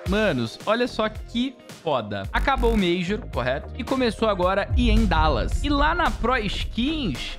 Manos, olha só que foda. Acabou o Major, correto? E começou agora EA Dallas. E lá na Pro Skins,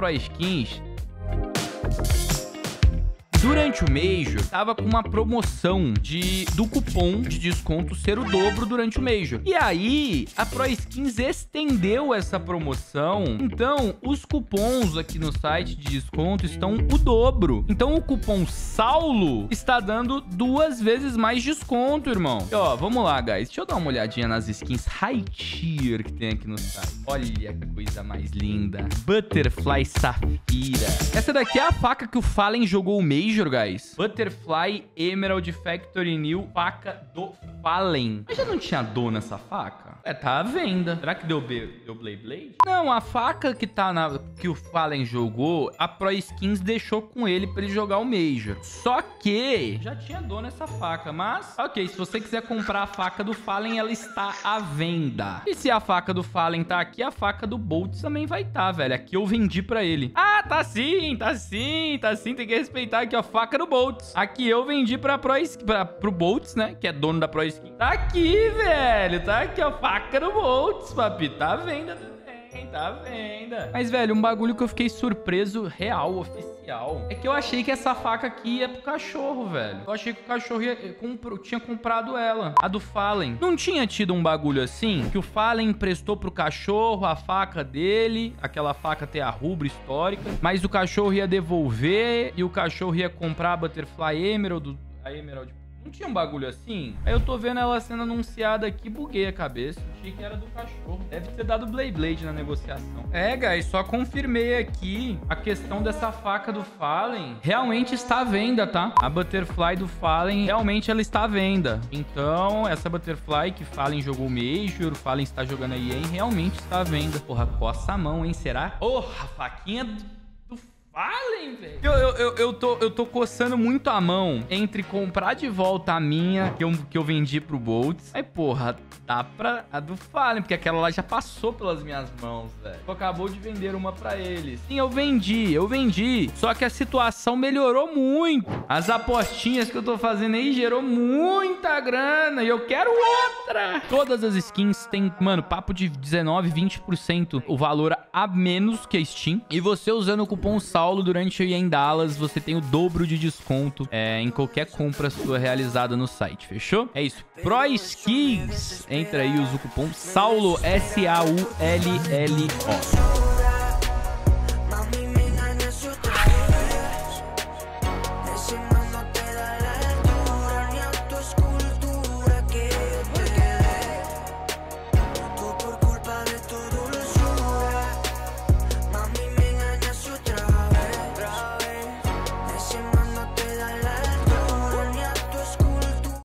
durante o Major, tava com uma promoção do cupom de desconto ser o dobro durante o Major. E aí, a Pro Skins estendeu essa promoção. Então, os cupons aqui no site de desconto estão o dobro. Então, o cupom Saulo está dando 2 vezes mais desconto, irmão. E, ó, vamos lá, guys. Deixa eu dar uma olhadinha nas skins high tier que tem aqui no site. Olha que coisa mais linda. Butterfly Safira. Essa daqui é a faca que o Fallen jogou o Major, guys. Butterfly Emerald Factory New, faca do Fallen. Mas já não tinha dor nessa faca? É, tá à venda. Será que deu Blade? Não, a faca que o Fallen jogou, a Pro Skins deixou com ele pra ele jogar o Major. Só que já tinha dor nessa faca, mas... Ok, se você quiser comprar a faca do Fallen, ela está à venda. E se a faca do Fallen tá aqui, a faca do Boltz também vai estar, velho. Aqui eu vendi pra ele. Ah, tá sim. Tem que respeitar aqui, ó. Faca do Boltz. Aqui eu vendi pro Boltz, né? Que é dono da Pro Skin. Tá aqui, velho. Tá aqui, ó. Faca do Boltz, papi. Tá à venda também. Tá à venda. Mas, velho, um bagulho que eu fiquei surpreso, real, oficial, é que eu achei que essa faca aqui ia pro cachorro, velho. Eu achei que o cachorro tinha comprado ela. A do Fallen. Não tinha tido um bagulho assim? Que o Fallen emprestou pro cachorro a faca dele. Aquela faca tem a rubro histórica. Mas o cachorro ia devolver. E o cachorro ia comprar a Butterfly Emerald. A Emerald. Não tinha um bagulho assim? Aí eu tô vendo ela sendo anunciada aqui, buguei a cabeça. Achei que era do cachorro. Deve ter dado Blade na negociação. É, guys, só confirmei aqui a questão dessa faca do Fallen. Realmente está à venda, tá? A Butterfly do Fallen, realmente ela está à venda. Então, essa Butterfly que Fallen jogou o Major, o Fallen está jogando a EA, realmente está à venda. Porra, coça a mão, hein? Será? Porra, faquinha do Fallen, velho. Eu tô coçando muito a mão entre comprar de volta a minha, que eu vendi pro Boltz. Aí, porra, dá pra a do Fallen, porque aquela lá já passou pelas minhas mãos, velho. Acabou de vender uma pra eles. Sim, eu vendi. Só que a situação melhorou muito. As apostinhas que eu tô fazendo aí gerou muita grana e eu quero outra. Todas as skins têm, mano, papo de 19, 20% o valor a menos que a Steam. E você usando o cupom Saulo durante o EA Dallas, você tem o dobro de desconto em qualquer compra sua realizada no site, fechou? É isso. Pro Skins, entra aí e usa o cupom Saulo, SAULLO.